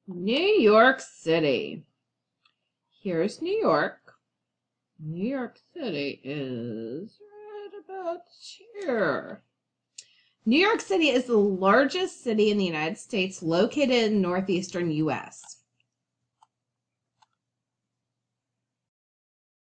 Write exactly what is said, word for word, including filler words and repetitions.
New York City. Here's New York. New York City is right about here. New York City is the largest city in the United States located in northeastern U S